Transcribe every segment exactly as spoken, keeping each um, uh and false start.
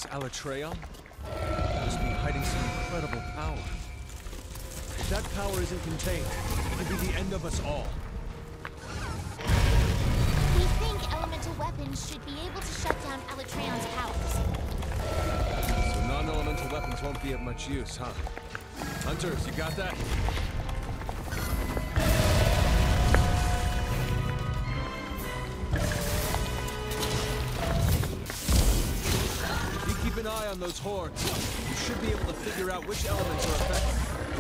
This Alatreon must be hiding some incredible power. If that power isn't contained, it could be the end of us all. We think elemental weapons should be able to shut down Alatreon's powers. So non-elemental weapons won't be of much use, huh? Hunters, you got that? If you keep an eye on those horns, you should be able to figure out which elements are affected.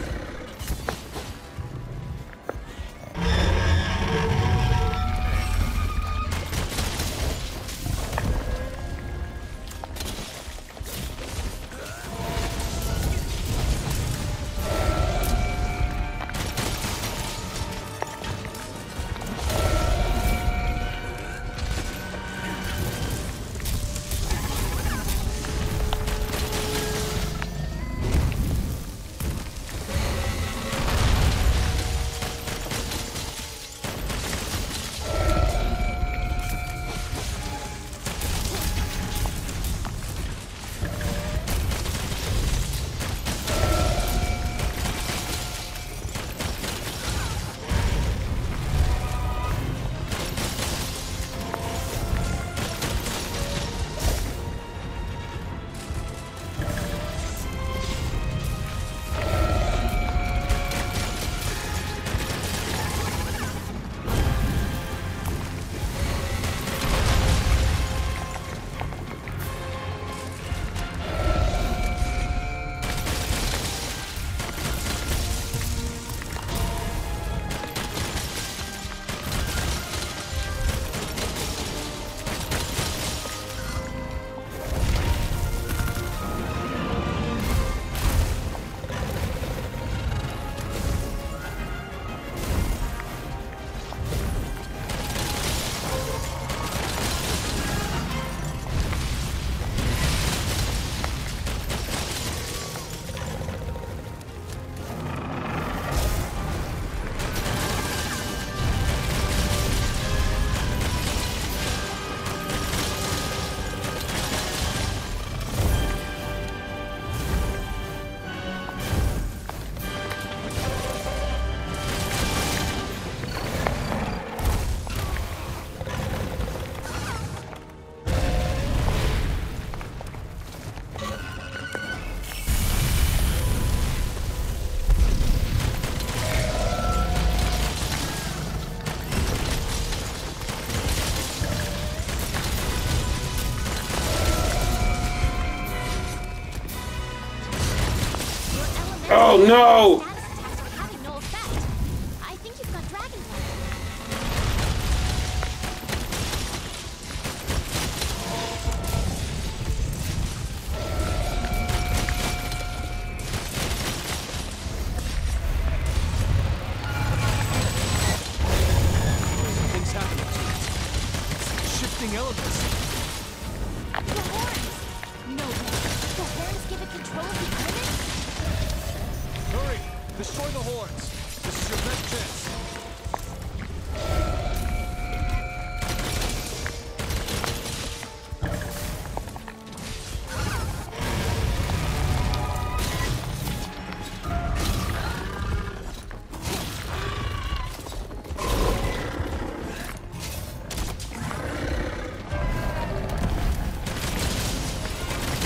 Oh no! Having no effect. I think you've got dragon blood. Something's happening to it. It's shifting elements. The horns! No way. The horns give it control of the elements? Hurry! Destroy the horns! This is your best chance!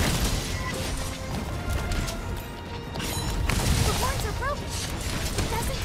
The horns are broken. It doesn't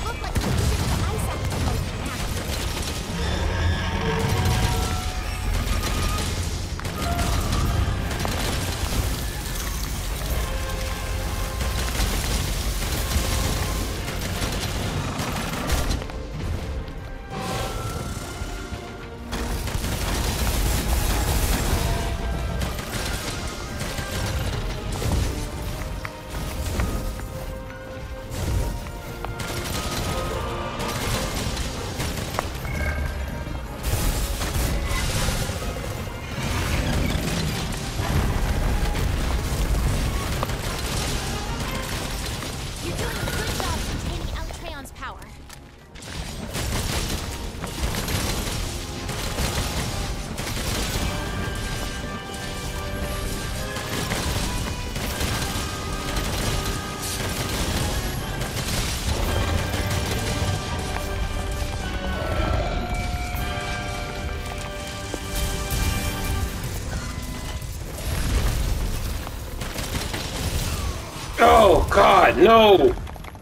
Oh God, no!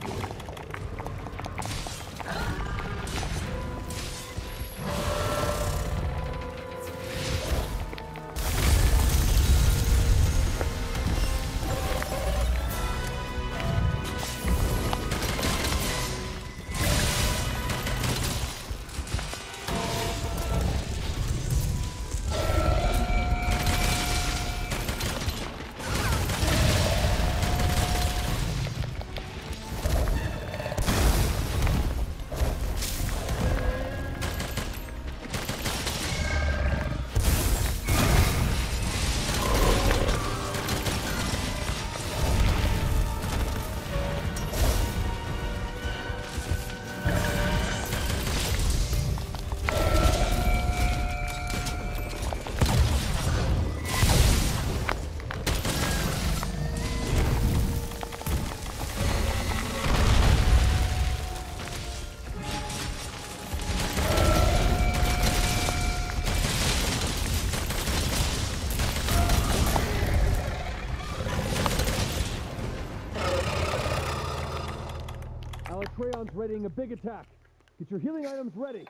Alatreon's readying a big attack. Get your healing items ready.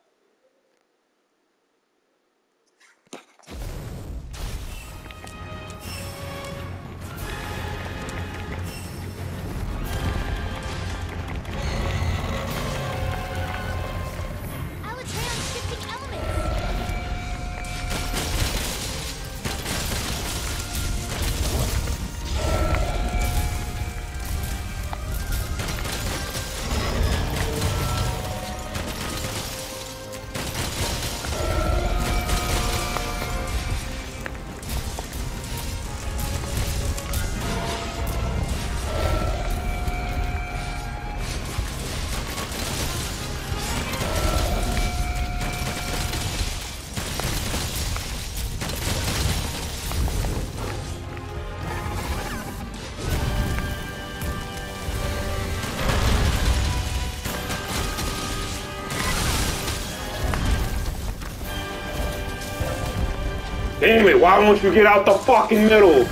Alatreon's shifting elements. Damn it, why won't you get out the fucking middle?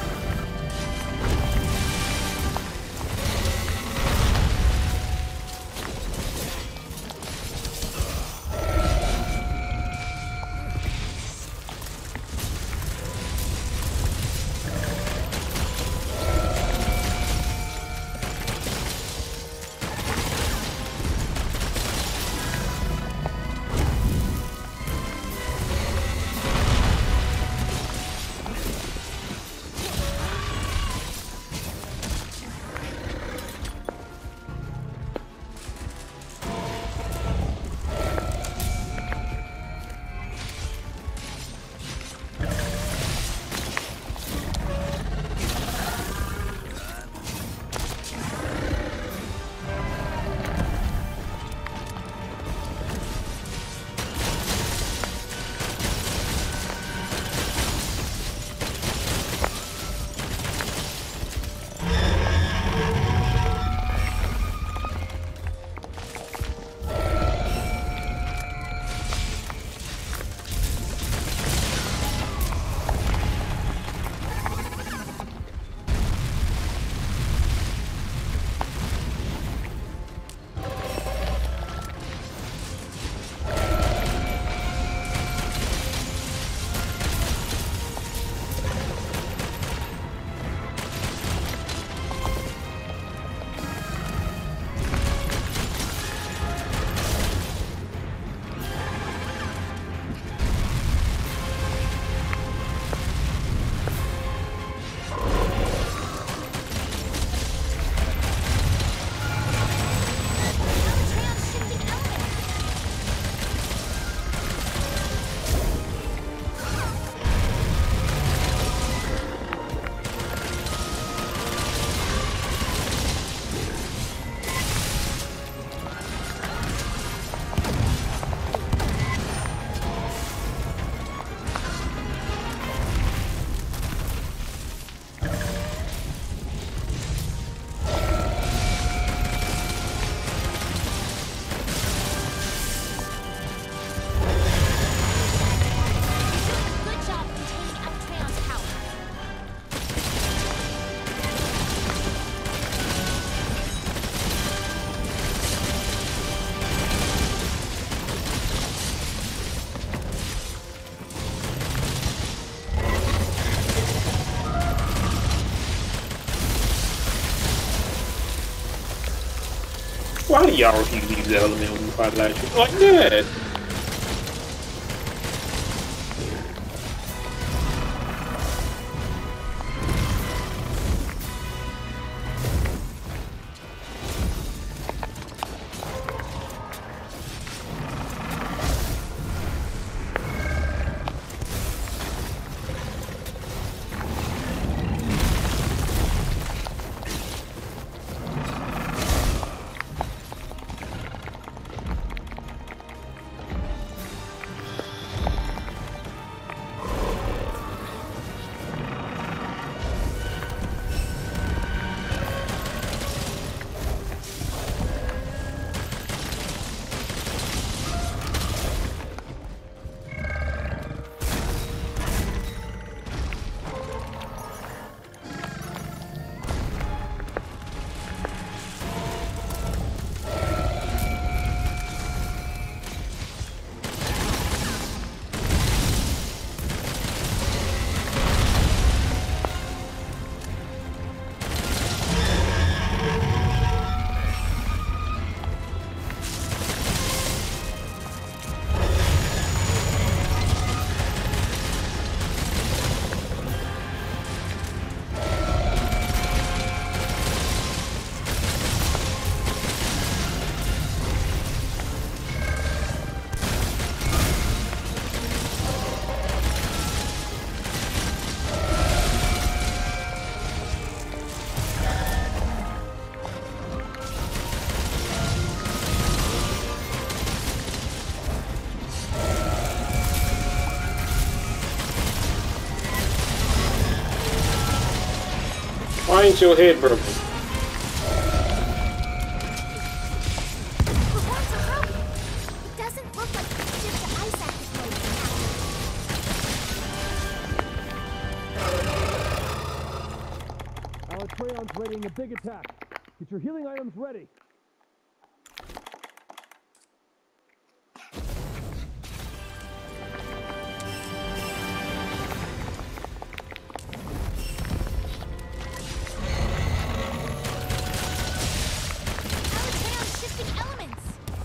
lot of y'all refuse to use the element when you fight last year. Like that. Why ain't your head broken? We're going to hurry. It doesn't look like the shift to ice active mode. Alatreon's readying a big attack. Get your healing items ready. Alatreon's shifting elements.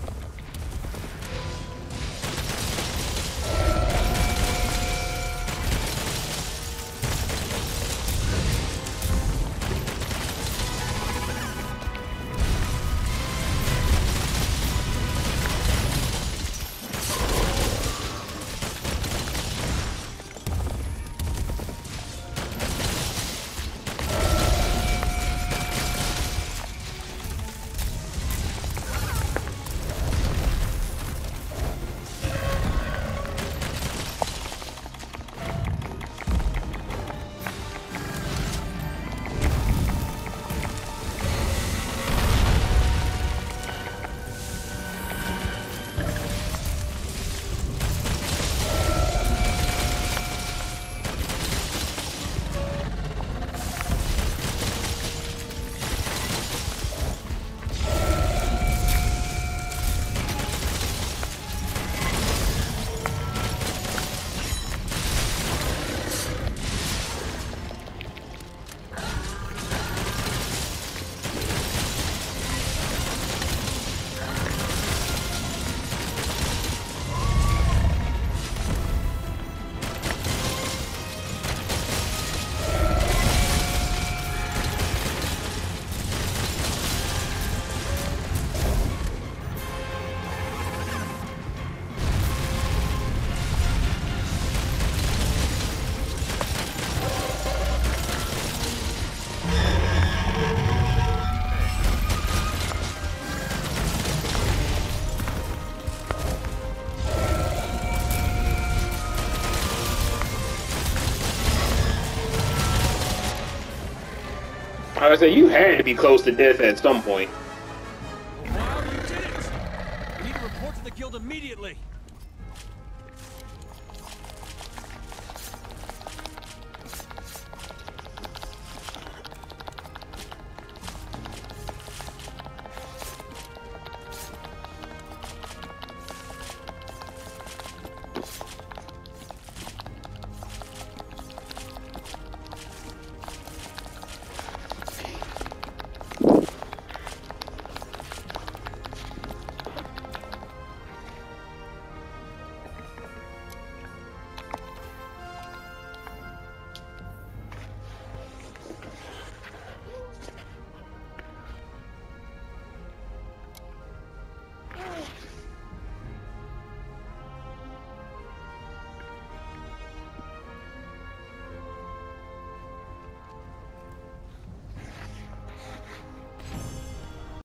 I said you had to be close to death at some point. Wow, you did it! We need to report to the guild immediately.